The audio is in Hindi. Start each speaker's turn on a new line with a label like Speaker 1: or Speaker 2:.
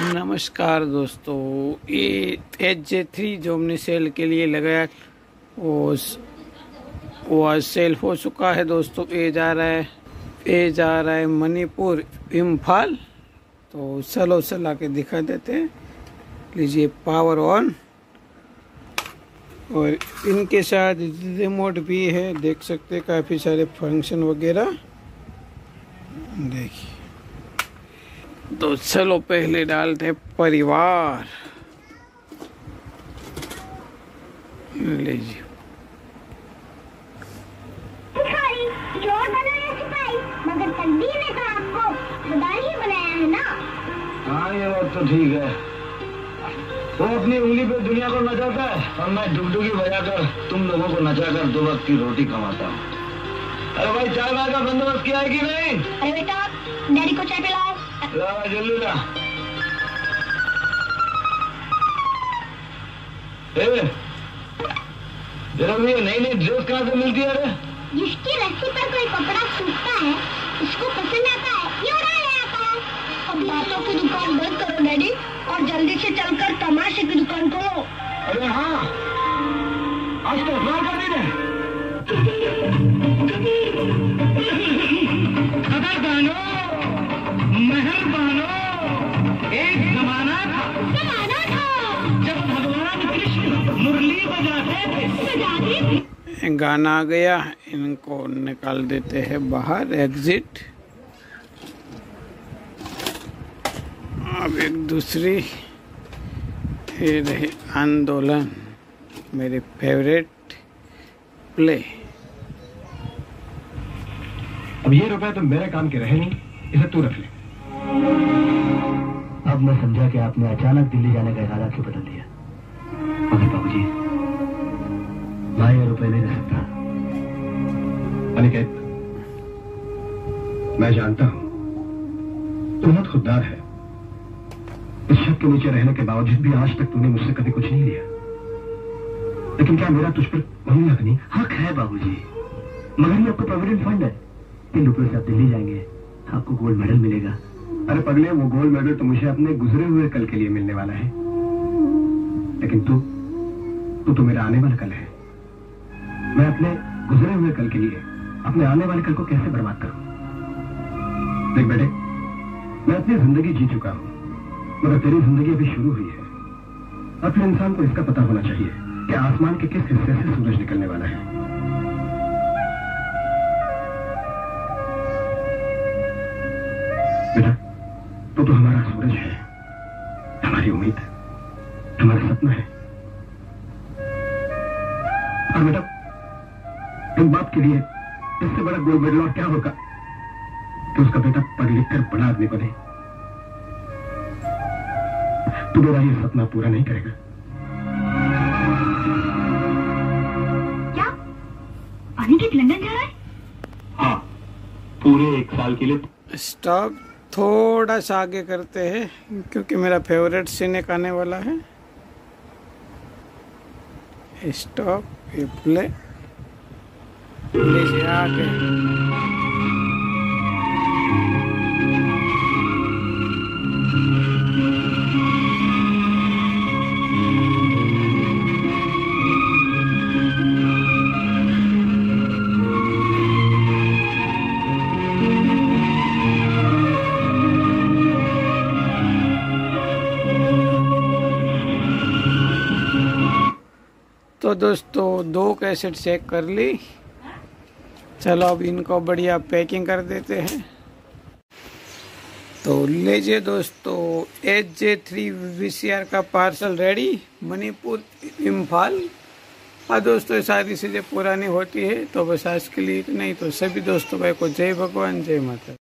Speaker 1: नमस्कार दोस्तों, ये HJ3 जो हमने सेल के लिए लगाया वो आज सेल हो चुका है दोस्तों। ये जा रहा है मणिपुर इम्फाल। तो चलो चला के दिखा देते हैं। लीजिए पावर ऑन, और इनके साथ रिमोट भी है, देख सकते हैं काफ़ी सारे फंक्शन वगैरह। देखिए, तो चलो पहले डालते हैं परिवार। लीजिए,
Speaker 2: मगर तकदीर ने तो आपको खुदा ही बनाया है ना।
Speaker 3: हाँ, ये बात तो ठीक है। वो अपनी उंगली पे दुनिया को नचाता है और मैं डुगडुगी बजाकर तुम लोगों को नचाकर 2 वक्त की रोटी कमाता हूँ। अरे भाई, चाय वाय का बंदोबस्त किया है कि नहीं?
Speaker 2: अरे बेटा, डैडी को चाय पिलाओ।
Speaker 3: ला जल्दी ला। जरा ये नई ड्रेस कहाँ से मिलती है?
Speaker 2: जिसकी रस्सी पर कोई कपड़ा सूखता है, उसको पसंद आता है, ये उड़ा ले आता है। अब बातों की दुकान बंद करो डैडी, और जल्दी से चलकर तमाशे की दुकान खोलो।
Speaker 3: अरे हाँ, आज तो इस्तेमाल कर दी। खबरदानो, मेहरबानो, एक जमाना था जब भगवान कृष्ण मुरली बजाते थे।
Speaker 1: गाना आ गया, इनको निकाल देते हैं बाहर, एग्जिट। अब एक दूसरी ये रही आंदोलन, मेरे फेवरेट प्ले।
Speaker 4: अब ये रुपए तो मेरे काम के रहे नहीं, इसे तू रख ले। अब मैं समझा कि आपने अचानक दिल्ली जाने का इरादा क्यों बदल दिया। मगर बाबूजी, मैं ये रुपए नहीं रह सकता। अनिकेत, मैं जानता हूं तू बहुत खुददार है। इस छत के नीचे रहने के बावजूद भी आज तक तूने मुझसे कभी कुछ नहीं लिया। लेकिन क्या मेरा तुझ पर वही हक नहीं? हक है बाबूजी, मगर ये आपको प्रोविडेंट फंड है। इन रुपयों से आप दिल्ली जाएंगे, आपको गोल्ड मेडल मिलेगा। अरे पगले, वो गोल्ड मेडल तो मुझे अपने गुजरे हुए कल के लिए मिलने वाला है, लेकिन तू तो मेरा आने वाला कल है। मैं अपने गुजरे हुए कल के लिए अपने आने वाले कल को कैसे बर्बाद करूं? देख बेटे, मैं अपनी जिंदगी जी चुका हूं, मगर तेरी जिंदगी अभी शुरू हुई है। और फिर इंसान को इसका पता होना चाहिए कि आसमान के किस हिस्से से सूरज निकलने वाला है। बेटा, तो हमारा सूरज है, हमारी उम्मीद, हमारा सपना है। और बेटा, इन बाप के लिए इससे बड़ा गोल्ड मेडल और क्या होगा कि उसका बेटा पढ़ लिख कर बड़ा आदमी बने। तू मेरा ये सपना पूरा नहीं करेगा।
Speaker 2: क्या अनिकेत लंदन जा रहा है?
Speaker 4: हाँ, पूरे 1 साल के लिए।
Speaker 1: स्टॉप थोड़ा सा आगे करते हैं, क्योंकि मेरा फेवरेट सीन एक आने वाला है। स्टॉप, ये प्ले, लीजिए आगे। तो दोस्तों 2 कैसेट चेक कर ली। चलो अब इनको बढ़िया पैकिंग कर देते हैं। तो लीजिए दोस्तों, HJ3 VCR का पार्सल रेडी, मणिपुर इम्फाल। हाँ दोस्तों, ये सारी चीज़ें पुरानी होती है, तो बस आज के लिए इतना ही। तो सभी दोस्तों भाई को जय भगवान, जय माता।